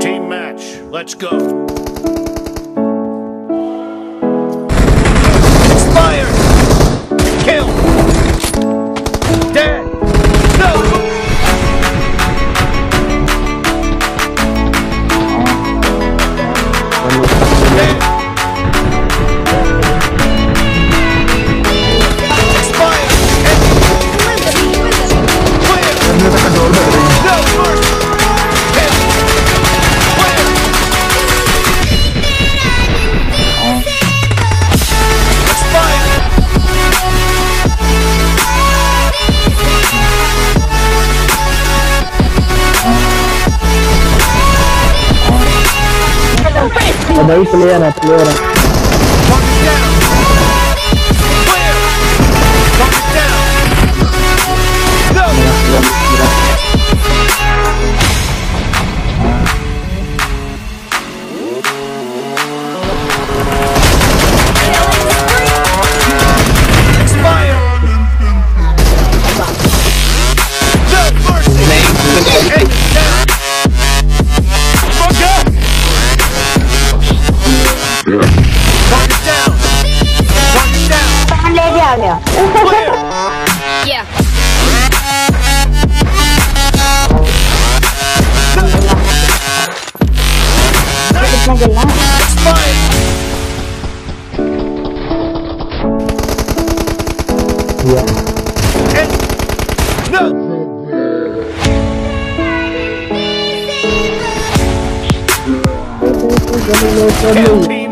Team match, let's go. Expired! Kill! Dead! No! Dead! Expired! Clear! No! First! Kill! Clear! Expired! Daí clear. Target down! Clear! Target down! No! Expired! No mercy! End down! Fuck up! Target down! Target down! Clear! Yeah. Expired! End! No! Kill team!